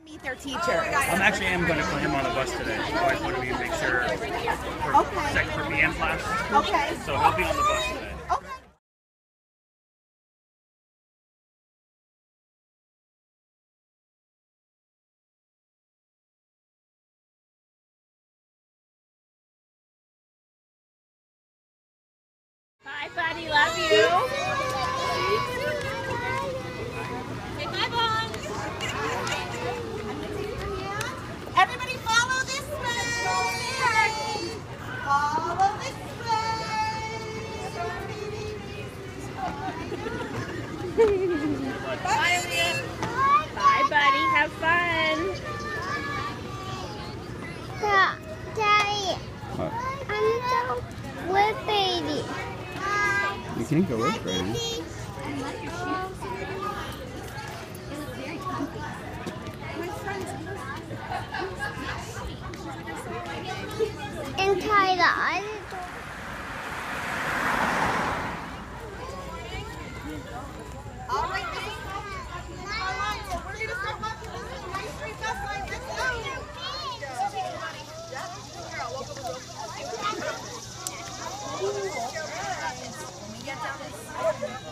Meet their teachers. Actually am going to put him on the bus today. So I wanted to make sure for second for BM class. Okay. So he'll be on the bus today. Okay. Bye, buddy. Love you. Say bye, Bon. Everybody follow this way. Follow this way. Bye, Olivia. Bye, buddy. Have fun. Daddy, I'm so with baby. You can't go with Brady. And Tyler. All right, this is all right, so we're going to start walking this nice street bus line. Let's go. When we get down this